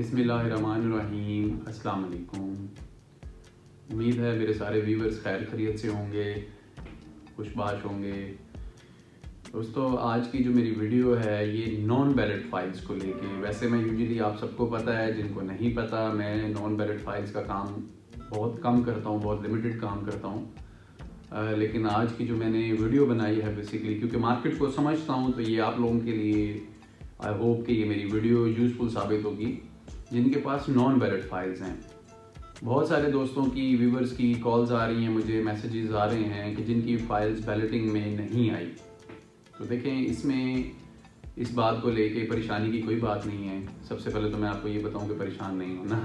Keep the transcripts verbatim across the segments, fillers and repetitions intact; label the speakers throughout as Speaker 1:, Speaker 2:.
Speaker 1: बिस्मिल्लाहिर्रहमानिर्रहीम। अस्सलाम वालेकुम। उम्मीद है मेरे सारे व्यूवर्स खैर खैरियत से होंगे, खुशबाश होंगे। दोस्तों, आज की जो मेरी वीडियो है ये नॉन बैलेट फाइल्स को लेके। वैसे मैं यूजुअली, आप सबको पता है, जिनको नहीं पता, मैं नॉन बैलेट फाइल्स का काम बहुत कम करता हूँ, बहुत लिमिटेड काम करता हूँ। Uh, लेकिन आज की जो मैंने वीडियो बनाई है बेसिकली क्योंकि मार्केट को समझता हूँ, तो ये आप लोगों के लिए आई होप कि ये मेरी वीडियो यूज़फुल साबित होगी जिनके पास नॉन बैलेट फाइल्स हैं। बहुत सारे दोस्तों की, व्यूवर्स की कॉल्स आ रही हैं, मुझे मैसेजेस आ रहे हैं कि जिनकी फ़ाइल्स बैलेटिंग में नहीं आई। तो देखें, इसमें इस बात को लेके परेशानी की कोई बात नहीं है। सबसे पहले तो मैं आपको ये बताऊं कि परेशान नहीं होना।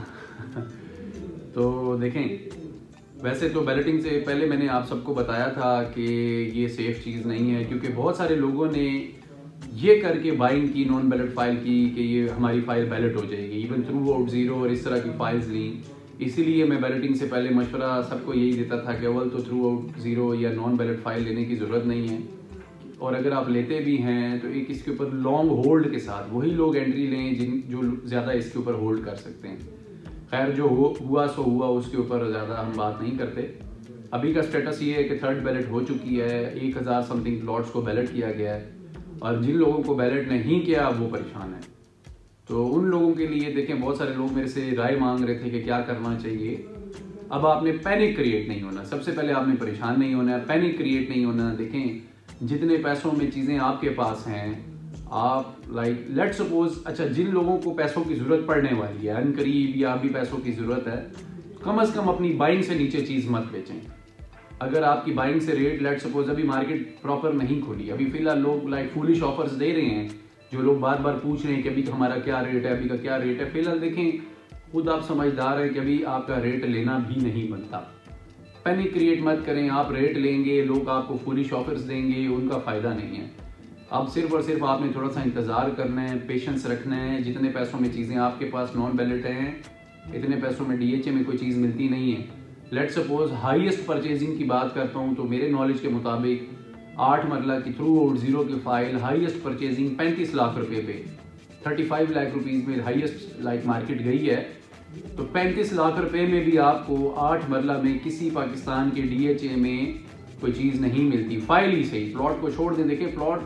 Speaker 1: तो देखें, वैसे तो बैलेटिंग से पहले मैंने आप सबको बताया था कि ये सेफ़ चीज़ नहीं है, क्योंकि बहुत सारे लोगों ने ये करके बाइंग की नॉन बैलेट फाइल की कि ये हमारी फ़ाइल बैलेट हो जाएगी, इवन थ्रू आउट ज़ीरो और इस तरह की फ़ाइल्स ली। इसीलिए मैं बैलेटिंग से पहले मशवरा सबको यही देता था कि अव्वल तो थ्रू आउट ज़ीरो या नॉन बैलेट फाइल लेने की ज़रूरत नहीं है, और अगर आप लेते भी हैं तो एक इसके ऊपर लॉन्ग होल्ड के साथ वही लोग एंट्री लें जिन जो ज़्यादा इसके ऊपर होल्ड कर सकते हैं। खैर, जो हो, हुआ सो हुआ, उसके ऊपर ज़्यादा हम बात नहीं करते। अभी का स्टेटस ये है कि थर्ड बैलेट हो चुकी है, एक हज़ार समथिंग प्लॉट्स को बैलेट किया गया है, और जिन लोगों को बैलेट नहीं किया वो परेशान है। तो उन लोगों के लिए देखें, बहुत सारे लोग मेरे से राय मांग रहे थे कि क्या करना चाहिए। अब आपने पैनिक क्रिएट नहीं होना, सबसे पहले आपने परेशान नहीं होना, पैनिक क्रिएट नहीं होना। देखें, जितने पैसों में चीज़ें आपके पास हैं, आप लाइक लेट सपोज, अच्छा, जिन लोगों को पैसों की ज़रूरत पड़ने वाली है अनकरीब, या अभी पैसों की ज़रूरत है, कम अज़ कम अपनी बाइंग से नीचे चीज़ मत बेचें। अगर आपकी बाइंग से रेट, लेट सपोज अभी मार्केट प्रॉपर नहीं खुली, अभी फ़िलहाल लोग लाइक फूलिश ऑफर्स दे रहे हैं, जो लोग बार बार पूछ रहे हैं कि अभी हमारा क्या रेट है, अभी का क्या रेट है। फिलहाल देखें, खुद आप समझदार हैं कि अभी आपका रेट लेना भी नहीं बनता। पैनिक क्रिएट मत करें। आप रेट लेंगे, लोग आपको फूलिश ऑफर्स देंगे, उनका फ़ायदा नहीं है। अब सिर्फ और सिर्फ आपने थोड़ा सा इंतज़ार करना है, पेशेंस रखना है। जितने पैसों में चीज़ें आपके पास नॉन बैलेट हैं, इतने पैसों में डीएचए में कोई चीज़ मिलती नहीं है। लेट सपोज हाईएस्ट परचेजिंग की बात करता हूँ तो मेरे नॉलेज के मुताबिक आठ मरला की थ्रू आउट ज़ीरो की फ़ाइल हाईएस्ट परचेजिंग पैंतीस लाख रुपए पे, पैंतीस लाख रुपीज़ में हाईएस्ट लाइक मार्केट गई है। तो पैंतीस लाख रुपए में भी आपको आठ मरला में किसी पाकिस्तान के डीएचए में कोई चीज़ नहीं मिलती। फाइल ही सही, प्लॉट को छोड़ दें। देखिए, प्लॉट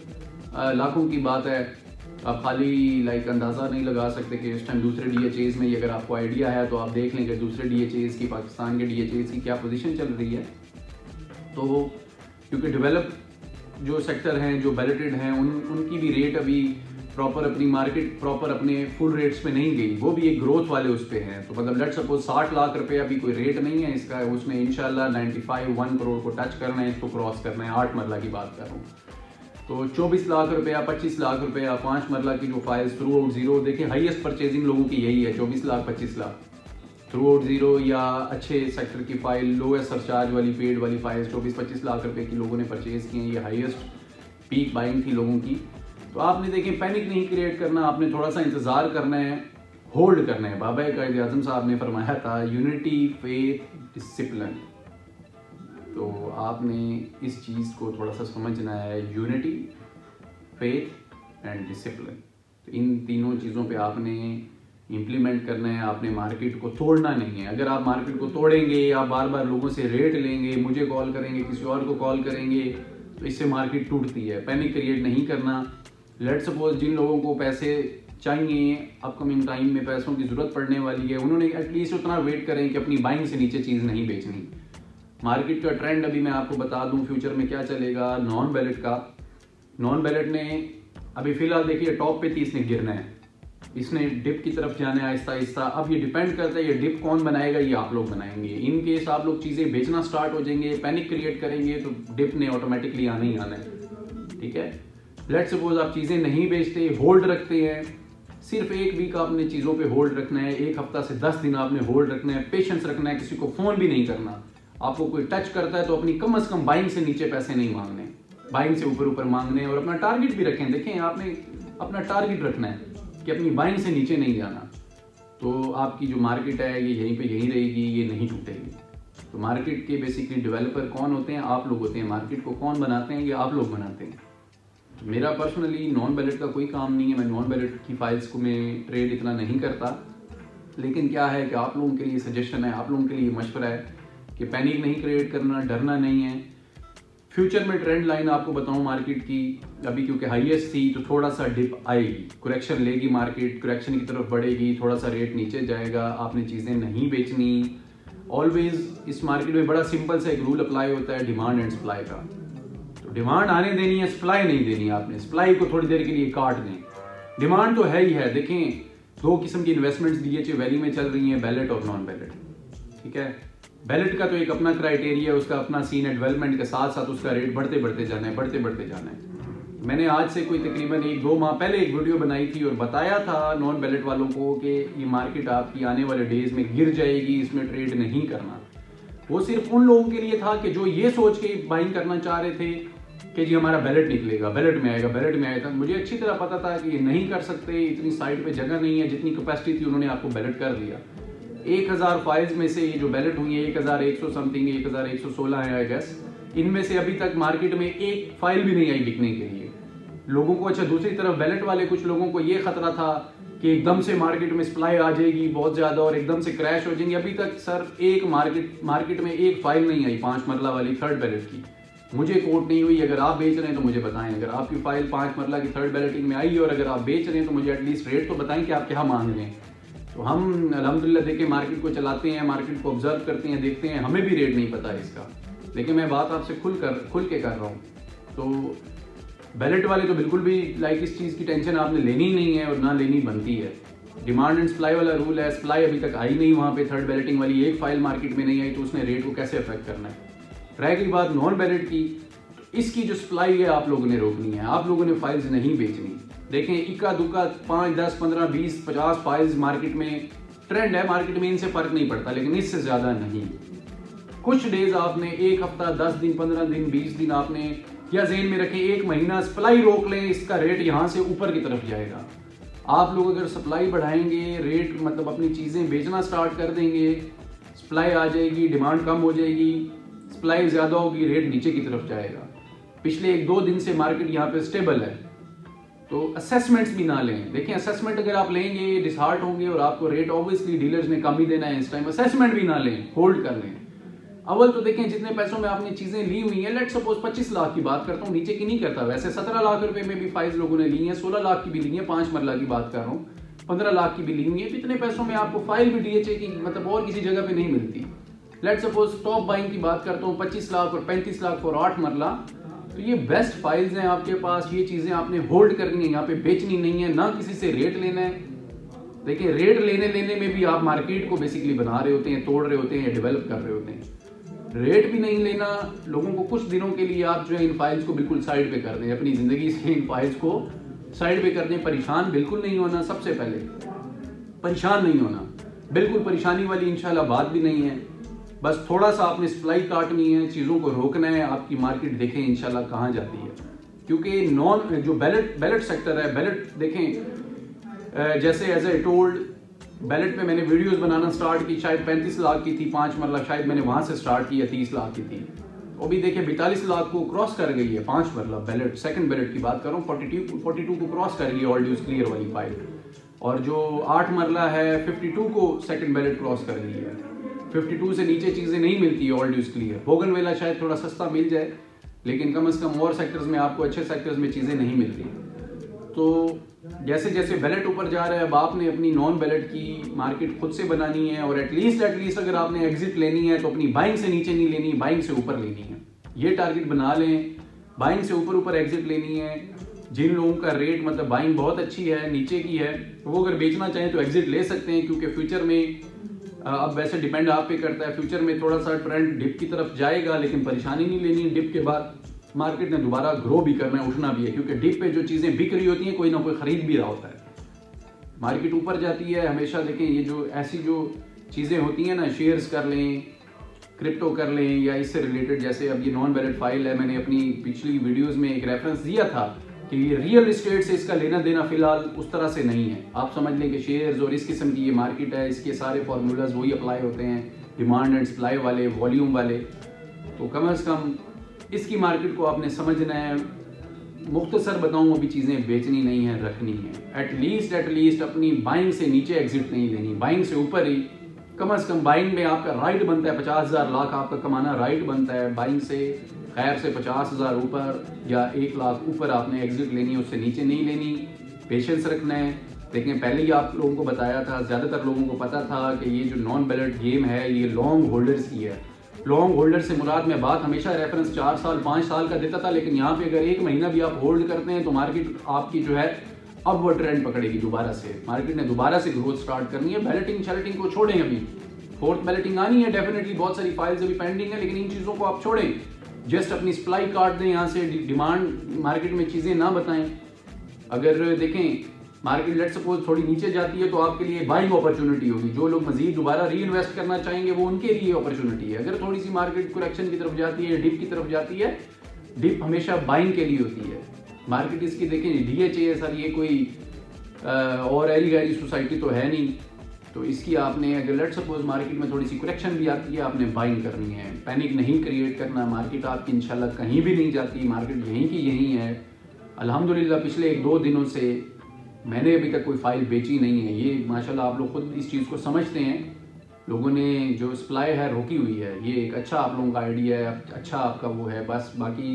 Speaker 1: तो लाखों की बात है, आप खाली लाइक अंदाज़ा नहीं लगा सकते कि इस टाइम दूसरे डीएचएज़ में, अगर आपको आइडिया है तो आप देख लें कि दूसरे डीएचएज़ की, पाकिस्तान के डीएचएज़ की क्या पोजीशन चल रही है। तो क्योंकि डेवलप जो सेक्टर हैं, जो बैलेटेड हैं, उन उनकी भी रेट अभी प्रॉपर अपनी मार्केट प्रॉपर अपने फुल रेट्स पे नहीं गई, वो भी एक ग्रोथ वाले उस पे हैं। तो मतलब लेट सपोज साठ लाख रुपए अभी कोई रेट नहीं है इसका, उसने इंशाल्लाह पचानवे वन करोड़ को टच करना है, इसको क्रॉस करना है। आठ मरला की बात कर रहा हूँ, तो चौबीस लाख रुपया, पच्चीस लाख रुपया, पाँच मरला की जो फाइल्स थ्रू आउट ज़ीरो, देखिए हाईएस्ट परचेजिंग लोगों की यही है, चौबीस लाख पच्चीस लाख थ्रू आउट ज़ीरो, या अच्छे सेक्टर की फाइल, लोएस्ट सरचार्ज वाली, पेड वाली फाइल चौबीस पच्चीस लाख रुपए की लोगों ने परचेज की हैं। ये हाईएस्ट पीक बाइंग थी लोगों की। तो आपने देखें, पैनिक नहीं क्रिएट करना, आपने थोड़ा सा इंतज़ार करना है, होल्ड करना है। बाबा कायद आज़म साहब ने फरमाया था, यूनिटी, फेथ, डिसिप्लिन। तो आपने इस चीज़ को थोड़ा सा समझना है, यूनिटी, फेथ एंड डिसिप्लिन। तो इन तीनों चीज़ों पे आपने इम्प्लीमेंट करना है। आपने मार्केट को तोड़ना नहीं है। अगर आप मार्केट को तोड़ेंगे, आप बार बार लोगों से रेट लेंगे, मुझे कॉल करेंगे, किसी और को कॉल करेंगे, तो इससे मार्केट टूटती है। पैनिक क्रिएट नहीं करना। लेट सपोज जिन लोगों को पैसे चाहिए, अपकमिंग टाइम में पैसों की ज़रूरत पड़ने वाली है, उन्होंने एटलीस्ट उतना वेट करें कि अपनी बाइंग से नीचे चीज़ नहीं बेचनी। मार्केट का ट्रेंड अभी मैं आपको बता दूं, फ्यूचर में क्या चलेगा नॉन बैलेट का। नॉन बैलेट ने अभी फ़िलहाल देखिए टॉप पे थी, इसने गिरना है, इसने डिप की तरफ जाना है आहिस्ता आहिस्ता। अब ये डिपेंड करता है, ये डिप कौन बनाएगा, ये आप लोग बनाएंगे। इन केस आप लोग चीज़ें बेचना स्टार्ट हो जाएंगे, पैनिक क्रिएट करेंगे, तो डिप ने ऑटोमेटिकली आना ही आना है। ठीक है, लेट सपोज आप चीज़ें नहीं बेचते, होल्ड रखते हैं, सिर्फ एक वीक आपने चीज़ों पे होल्ड रखना है, एक हफ्ता से दस दिन आपने होल्ड रखना है, पेशेंस रखना है, किसी को फ़ोन भी नहीं करना। आपको कोई टच करता है तो अपनी कम अज़ कम बाइंग से नीचे पैसे नहीं मांगने, बाइंग से ऊपर ऊपर मांगने, और अपना टारगेट भी रखें। देखें, आपने अपना टारगेट रखना है कि अपनी बाइंग से नीचे नहीं जाना। तो आपकी जो मार्केट है ये यहीं पे यहीं रहेगी, ये नहीं टूटेगी। तो मार्केट के बेसिकली डेवलपर कौन होते हैं? आप लोग होते हैं। मार्केट को कौन बनाते हैं? ये आप लोग बनाते हैं। मेरा पर्सनली नॉन बैलेट का कोई काम नहीं है, मैं नॉन बैलेट की फाइल्स को मैं ट्रेड इतना नहीं करता, लेकिन क्या है कि आप लोगों के लिए सजेशन है, आप लोगों के लिए मशवरा है कि पैनिक नहीं क्रिएट करना, डरना नहीं है। फ्यूचर में ट्रेंड लाइन आपको बताऊं मार्केट की, अभी क्योंकि हाईएस्ट थी तो थोड़ा सा डिप आएगी, करेक्शन लेगी मार्केट, करेक्शन की तरफ बढ़ेगी, थोड़ा सा रेट नीचे जाएगा, आपने चीज़ें नहीं बेचनी। ऑलवेज इस मार्केट में बड़ा सिंपल सा एक रूल अप्लाई होता है डिमांड एंड सप्लाई का। तो डिमांड आने देनी है, सप्लाई नहीं देनी है आपने, सप्लाई को थोड़ी देर के लिए काट दें। डिमांड तो है ही है, देखें दो किस्म की investments D H A valley में चल रही हैं, बैलेट और नॉन बैलेट, ठीक है। बैलेट का तो एक अपना क्राइटेरिया है, उसका अपना सीन है, डेवलपमेंट के साथ साथ उसका रेट बढ़ते बढ़ते जाना है, बढ़ते बढ़ते जाना है। मैंने आज से कोई तकरीबन एक दो माह पहले एक वीडियो बनाई थी और बताया था नॉन बैलेट वालों को कि ये मार्केट आपकी आने वाले डेज में गिर जाएगी, इसमें ट्रेड नहीं करना। वो सिर्फ उन लोगों के लिए था कि जो ये सोच के बाइंग करना चाह रहे थे कि जी हमारा बैलेट निकलेगा, बैलेट में आएगा, बैलेट में आएगा। मुझे अच्छी तरह पता था कि ये नहीं कर सकते, इतनी साइड पे जगह नहीं है, जितनी कैपेसिटी थी उन्होंने आपको बैलेट कर दिया। एक हज़ार फाइल्स में से ये जो बैलेट हुई है एक हज़ार एक सौ समथिंग, एक हज़ार एक सौ सोलह है आई गेस, इनमें से अभी तक मार्केट में एक फाइल भी नहीं आई बिकने के लिए लोगों को। अच्छा, दूसरी तरफ बैलेट वाले कुछ लोगों को ये खतरा था कि एकदम से मार्केट में सप्लाई आ जाएगी बहुत ज्यादा और एकदम से क्रैश हो जाएंगे। अभी तक सर एक मार्केट मार्केट में एक फाइल नहीं आई पांच मरला वाली थर्ड बैलेट की, मुझे कोट नहीं हुई। अगर आप बेच रहे हैं तो मुझे बताएं, अगर आपकी फाइल पांच मरला की थर्ड बैलेटिंग में आई और अगर आप बेच रहे हैं तो मुझे एटलीस्ट रेट तो बताएं कि आप क्या मांग रहे हैं। तो हम अल्हम्दुलिल्लाह देखें मार्केट को चलाते हैं, मार्केट को ऑब्जर्व करते हैं, देखते हैं, हमें भी रेट नहीं पता है इसका, लेकिन मैं बात आपसे खुल कर खुल के कर रहा हूँ। तो बैलेट वाले तो बिल्कुल भी लाइक इस चीज़ की टेंशन आपने लेनी नहीं है और ना लेनी बनती है। डिमांड एंड सप्लाई वाला रूल है, सप्लाई अभी तक आई नहीं वहाँ पे, थर्ड बैलेटिंग वाली एक फाइल मार्केट में नहीं आई तो उसने रेट को कैसे अफेक्ट करना है। रह गई बात नॉन बैलेट की, इसकी जो सप्लाई है आप लोगों ने रोकनी है, आप लोगों ने फाइल्स नहीं बेचनी। देखें इक्का दुक्का पाँच दस पंद्रह बीस पचास फाइल्स मार्केट में ट्रेंड है, मार्केट में इनसे फर्क नहीं पड़ता, लेकिन इससे ज़्यादा नहीं। कुछ डेज आपने, एक हफ्ता, दस दिन, पंद्रह दिन, बीस दिन आपने या जेन में रखें, एक महीना सप्लाई रोक लें, इसका रेट यहाँ से ऊपर की तरफ जाएगा। आप लोग अगर सप्लाई बढ़ाएंगे, रेट मतलब अपनी चीज़ें बेचना स्टार्ट कर देंगे, सप्लाई आ जाएगी, डिमांड कम हो जाएगी, सप्लाई ज़्यादा होगी, रेट नीचे की तरफ जाएगा। पिछले एक दो दिन से मार्केट यहाँ पे स्टेबल है, तो असेसमेंट्स भी ना लें। देखें असेसमेंट अगर आप लेंगे डिसहार्ट होंगे और आपको रेट ऑब्वियसली डीलर्स ने कम ही देना है इस टाइम, असेसमेंट भी ना लें, होल्ड कर लें। अव्वल तो देखें जितने पैसों में आपने चीजें ली हुई हैं, लेट सपोज पच्चीस लाख की बात करता हूँ, नीचे की नहीं करता, वैसे सत्रह लाख रुपए में भी फाइल्स लोगों ने ली हैं, सोलह लाख की भी ली है, पांच मरला की बात कर रहा हूँ, पंद्रह लाख की भी ली हुई है। इतने पैसों में आपको फाइल भी डीएचए की मतलब और किसी जगह पे नहीं मिलती। लेट सपोज टॉप बाइंग की बात करता हूँ, पच्चीस लाख और पैंतीस लाख और आठ मरला, तो ये बेस्ट फाइल्स हैं आपके पास, ये चीजें आपने होल्ड करनी है, यहाँ पे बेचनी नहीं है, ना किसी से रेट लेना है। देखिए रेट लेने लेने में भी आप मार्केट को बेसिकली बना रहे होते हैं, तोड़ रहे होते हैं, डेवलप कर रहे होते हैं। रेट भी नहीं लेना, लोगों को कुछ दिनों के लिए आप जो है इन फाइल्स को बिल्कुल साइड पे कर दें, अपनी जिंदगी से इन फाइल्स को साइड पे कर दें। परेशान बिल्कुल नहीं होना, सबसे पहले परेशान नहीं होना, बिल्कुल परेशानी वाली इंशाल्लाह बात भी नहीं है। बस थोड़ा सा आपने सप्लाई काटनी है, चीज़ों को रोकना है, आपकी मार्केट देखें इंशाल्लाह कहाँ जाती है। क्योंकि नॉन जो बैलेट बैलेट सेक्टर है, बैलेट देखें जैसे एज ए टोल्ड बैलेट पे मैंने वीडियोस बनाना स्टार्ट की, शायद पैंतीस लाख की थी पाँच मरला, शायद मैंने वहाँ से स्टार्ट की, तीस लाख की थी, अभी देखिए बैतालीस लाख को क्रॉस कर गई है पाँच मरला बैलेट, सेकंड बैलेट की बात कर रहा हूँ, फोर्टी टू फोर्टी टू को क्रॉस कर गई है ऑल ड्यूज क्लियर वाली फाइल, और जो आठ मरला है फिफ्टी टू को सेकंड बैलेट क्रॉस कर गई है। फिफ्टी टू से नीचे चीज़ें नहीं मिलती है ऑल ड्यूज क्लियर। बोगन वेला शायद थोड़ा सस्ता मिल जाए, लेकिन कम से कम और सेक्टर्स में आपको अच्छे सेक्टर्स में चीज़ें नहीं मिलती। तो जैसे जैसे बैलेट ऊपर जा रहा है, अब आपने अपनी नॉन बैलेट की मार्केट खुद से बनानी है, और एटलीस्ट एटलीस्ट अगर आपने एग्जिट लेनी है तो अपनी बाइंग से नीचे नहीं लेनी, बाइंग से ऊपर लेनी है। ये टारगेट बना लें, बाइंग से ऊपर ऊपर एग्जिट लेनी है। जिन लोगों का रेट मतलब बाइंग बहुत अच्छी है, नीचे की है, तो वो अगर बेचना चाहें तो एग्जिट ले सकते हैं, क्योंकि फ्यूचर में अब वैसे डिपेंड आप पे करता है, फ्यूचर में थोड़ा सा ट्रेंड डिप की तरफ जाएगा, लेकिन परेशानी नहीं लेनी। डिप के बाद मार्केट ने दोबारा ग्रो भी करना है, उठना भी है, क्योंकि डिप पे जो चीज़ें बिक रही होती हैं कोई ना कोई खरीद भी रहा होता है। मार्केट ऊपर जाती है हमेशा, देखें ये जो ऐसी जो चीज़ें होती हैं ना, शेयर्स कर लें, क्रिप्टो कर लें, या इससे रिलेटेड, जैसे अब ये नॉन बैलेट फाइल है, मैंने अपनी पिछली वीडियोज़ में एक रेफरेंस दिया था कि रियल इस्टेट से इसका लेना देना फिलहाल उस तरह से नहीं है। आप समझ लें कि शेयर्स और इस किस्म की ये मार्केट है, इसके सारे फार्मूलाज वही अप्लाई होते हैं, डिमांड एंड सप्लाई वाले, वॉल्यूम वाले। तो कम अज़ कम इसकी मार्केट को आपने समझना है, मुख्तसर बताऊँ अभी चीज़ें बेचनी नहीं है, रखनी है। एटलीस्ट एटलीस्ट अपनी बाइंग से नीचे एग्जिट नहीं लेनी, बाइंग से ऊपर ही कम अज़ कम बाइंग में आपका राइट बनता है पचास हज़ार लाख आपका कमाना राइट बनता है। बाइंग से खैर से पचास हज़ार ऊपर या एक लाख ऊपर आपने एग्जिट लेनी है, उससे नीचे नहीं लेनी। पेशेंस रखना है। देखें पहले ही आप लोगों को बताया था, ज़्यादातर लोगों को पता था कि ये जो नॉन बैलेट गेम है ये लॉन्ग होल्डर्स की है। लॉन्ग होल्डर से मुराद मैं बात हमेशा रेफरेंस चार साल पाँच साल का देता था, लेकिन यहाँ पे अगर एक महीना भी आप होल्ड करते हैं तो मार्केट आपकी जो है अब वो ट्रेंड पकड़ेगी। दोबारा से मार्केट ने दोबारा से ग्रोथ स्टार्ट करनी है। बैलेटिंग शैलेटिंग को छोड़ें, अभी फोर्थ बैलेटिंग आनी है डेफिनेटली, बहुत सारी फाइल्स अभी पेंडिंग है, लेकिन इन चीज़ों को आप छोड़ें। जस्ट अपनी सप्लाई काट दें, यहाँ से डिमांड मार्केट में चीज़ें ना बताएं। अगर देखें मार्केट लेट सपोज थोड़ी नीचे जाती है तो आपके लिए बाइंग अपॉर्चुनिटी होगी। जो लोग मजीद दोबारा री इन्वेस्ट करना चाहेंगे वो उनके लिए अपॉर्चुनिटी है। अगर थोड़ी सी मार्केट करेक्शन की तरफ जाती है, डिप की तरफ जाती है, डिप हमेशा बाइंग के लिए होती है। मार्केट इसकी देखें डी एच ए सर ये कोई आ, और ऐरी गैरी सोसाइटी तो है नहीं, तो इसकी आपने अगर लेट सपोज मार्केट में थोड़ी सी करेक्शन भी आती है आपने बाइंग करनी है। पैनिक नहीं क्रिएट करना। मार्केट आपकी इंशाल्लाह कहीं भी नहीं जाती, मार्केट यहीं की यहीं है। अल्हम्दुलिल्लाह पिछले एक दो दिनों से मैंने अभी तक कोई फाइल बेची नहीं है। ये माशाल्लाह आप लोग खुद इस चीज़ को समझते हैं। लोगों ने जो सप्लाई है रोकी हुई है, ये एक अच्छा आप लोगों का आइडिया है, अच्छा आपका वो है। बस बाकी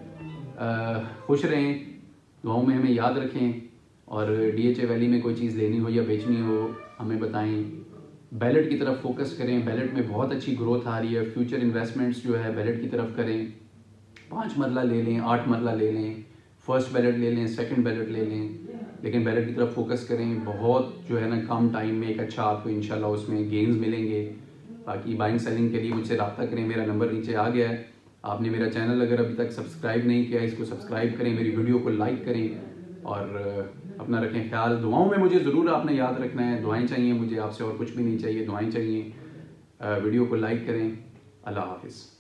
Speaker 1: खुश रहें, दुआओं में हमें याद रखें, और डी एच ए वैली में कोई चीज़ लेनी हो या बेचनी हो हमें बताएं। बैलेट की तरफ फोकस करें, बैलेट में बहुत अच्छी ग्रोथ आ रही है। फ्यूचर इन्वेस्टमेंट्स जो है बैलेट की तरफ करें। पाँच मरला ले लें, आठ मरला ले लें, फर्स्ट बैलेट ले लें, सेकंड बैलेट ले लें, लेकिन बैलेट की तरफ फोकस करें। बहुत जो है ना कम टाइम में एक अच्छा आपको इंशाल्लाह उसमें गेन्स मिलेंगे। बाकी बाइंग सेलिंग के लिए मुझसे रब्ता करें, मेरा नंबर नीचे आ गया है। आपने मेरा चैनल अगर अभी तक सब्सक्राइब नहीं किया इसको सब्सक्राइब करें, मेरी वीडियो को लाइक करें, और अपना रखें ख्याल। दुआओं में मुझे ज़रूर आपने याद रखना है। दुआएं चाहिए मुझे आपसे, और कुछ भी नहीं चाहिए, दुआएं चाहिए। वीडियो को लाइक करें। अल्लाह हाफिज़।